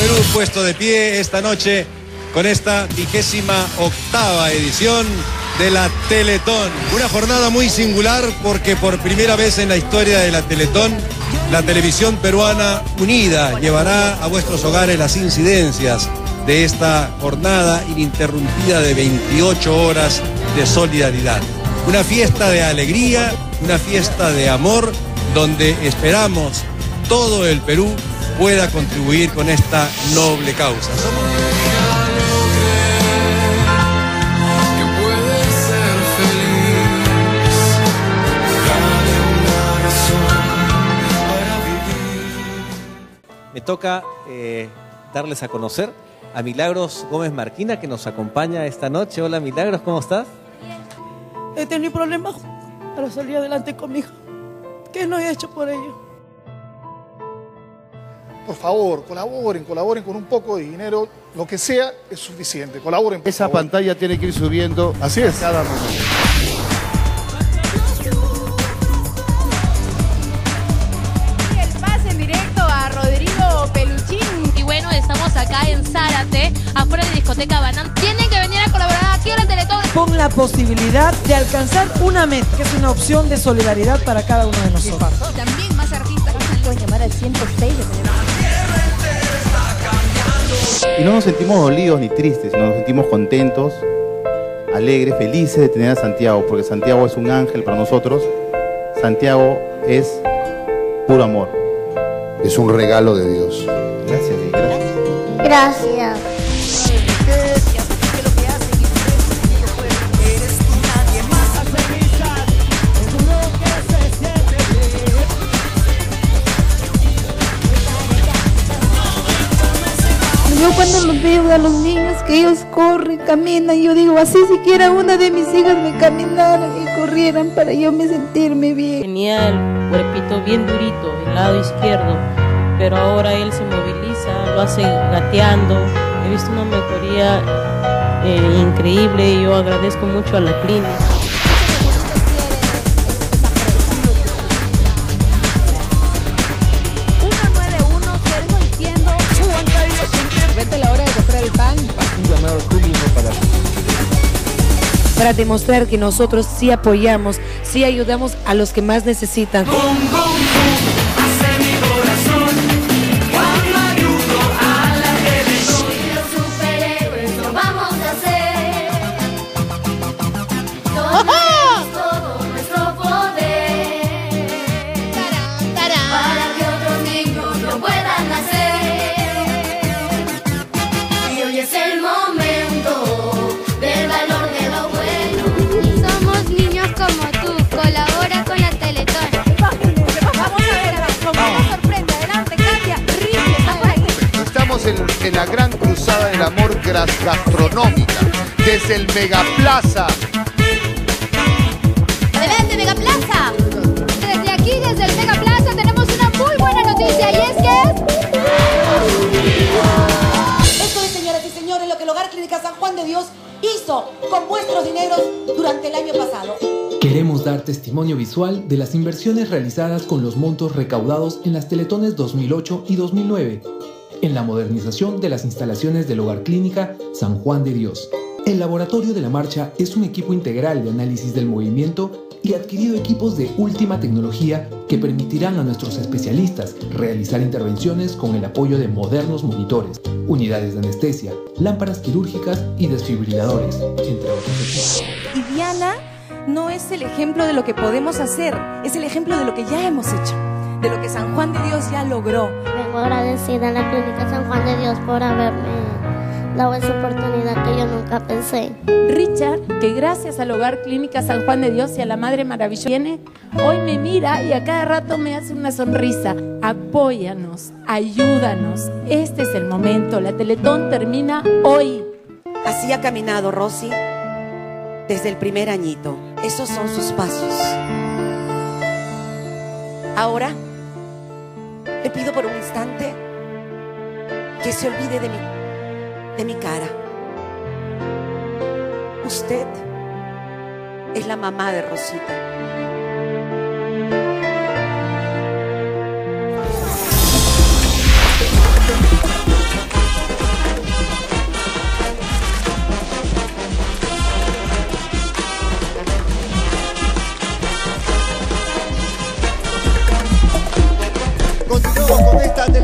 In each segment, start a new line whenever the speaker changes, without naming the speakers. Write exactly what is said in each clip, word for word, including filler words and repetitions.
Perú puesto de pie esta noche con esta vigésima octava edición de la Teletón. Una jornada muy singular porque por primera vez en la historia de la Teletón, la televisión peruana unida llevará a vuestros hogares las incidencias de esta jornada ininterrumpida de veintiocho horas de solidaridad. Una fiesta de alegría, una fiesta de amor, donde esperamos todo el Perú pueda contribuir con esta noble causa.
Me toca eh, darles a conocer a Milagros Gómez Marquina, que nos acompaña esta noche. Hola Milagros, ¿cómo estás?
He tenido problemas para salir adelante con mi hija. ¿Qué no he hecho por ello?
Por favor, colaboren, colaboren con un poco de dinero, lo que sea es suficiente, colaboren. Por
Esa
favor.
pantalla tiene que ir subiendo.
Así es.
Cada momento.
El pase en directo a Rodrigo Peluchín.
Y bueno, estamos acá en Zárate, afuera de discoteca Banán. Tienen que venir a colaborar aquí en la Teletón.
Con la posibilidad de alcanzar una meta, que es una opción de solidaridad para cada uno de nosotros.
También más artistas pueden llamar al ciento seis de Teletón.
Y no nos sentimos dolidos ni tristes, sino nos sentimos contentos, alegres, felices de tener a Santiago, porque Santiago es un ángel para nosotros. Santiago es puro amor.
Es un regalo de Dios.
Gracias, y gracias.
Gracias. Yo cuando los veo a los niños que ellos corren, caminan, yo digo, así siquiera una de mis hijas me caminaran y corrieran para yo me sentirme bien.
Tenía el cuerpito bien durito, el lado izquierdo, pero ahora él se moviliza, lo hace gateando. He visto una mejoría eh, increíble y yo agradezco mucho a la clínica.
Para demostrar que nosotros sí apoyamos, sí ayudamos a los que más necesitan.
Bum, bum, bum, hace mi corazón cuando ayudo a la Teletón.
Los superhéroes lo vamos a hacer. Donemos todo nuestro poder.
Tarán, tarán.
Para que otros niños lo puedan hacer. Y hoy es el momento del valor de lo bueno.
Somos niños como tú, colabora con la Teletón.
Vamos a ver, como una sorpresa. Adelante, Katia. Ríe, estamos ahí.
Estamos en, en la gran cruzada del amor gras- gastronómica, desde el Megaplaza.
Adelante, Mega Plaza. Desde aquí, desde el Mega Plaza, tenemos una muy buena noticia y es que...
Esto es, señoras y señores, lo que el Hogar Clínica San Juan de Dios hizo con vuestros dineros durante el año pasado.
Queremos dar testimonio visual de las inversiones realizadas con los montos recaudados en las Teletones dos mil ocho y dos mil nueve, en la modernización de las instalaciones del Hogar Clínica San Juan de Dios. El Laboratorio de la Marcha es un equipo integral de análisis del movimiento y ha adquirido equipos de última tecnología que permitirán a nuestros especialistas realizar intervenciones con el apoyo de modernos monitores, unidades de anestesia, lámparas quirúrgicas y desfibriladores, entre otros equipos.
Y Diana no es el ejemplo de lo que podemos hacer, es el ejemplo de lo que ya hemos hecho, de lo que San Juan de Dios ya logró.
Vengo agradecida a la Clínica San Juan de Dios por haberme dado esa oportunidad que yo nunca pensé.
Richard, que gracias al Hogar Clínica San Juan de Dios y a la Madre Maravillosa viene, hoy me mira y a cada rato me hace una sonrisa. Apóyanos, ayúdanos. Este es el momento. La Teletón termina hoy.
Así ha caminado Rosy desde el primer añito. Esos son sus pasos. Ahora le pido por un instante que se olvide de mi, de mi cara. Usted es la mamá de Rosita.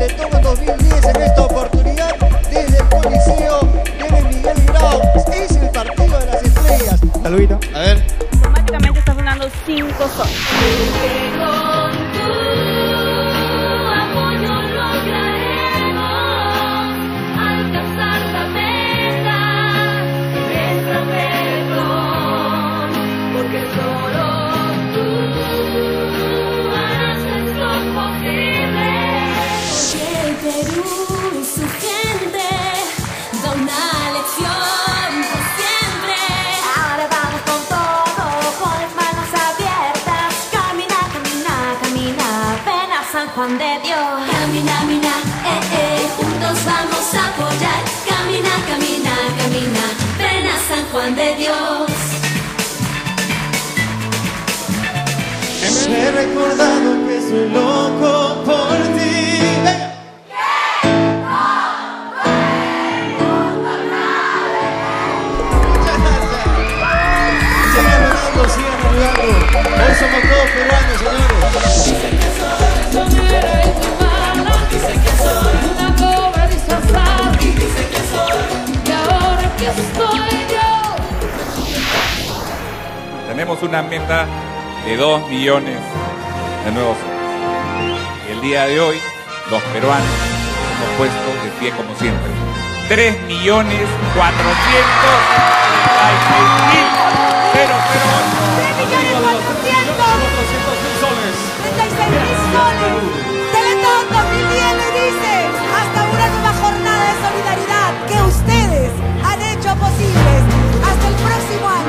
Teletón dos mil diez en esta oportunidad desde el Coliseo, desde Miguel Grau. Es el partido de las estrellas.
Saludito.
A ver.
Automáticamente está sonando cinco soles.
Juan de Dios, camina, camina, eh, eh, juntos vamos a apoyar, camina, camina, camina, ven a San Juan de Dios.
Me he recordado que soy loco por ti.
Sigan ganando, sigan ayudando. Hoy somos todos peruanos, señores.
Tenemos una meta de dos millones de nuevos socios. Y el día de hoy, los peruanos hemos puesto de pie como siempre. tres millones cuatrocientos treinta y seis mil cero cero ocho.
tres millones cuatrocientos treinta y seis mil soles. Teletón dos mil diez le dice, hasta una nueva jornada de solidaridad que ustedes han hecho posibles. Hasta el próximo año.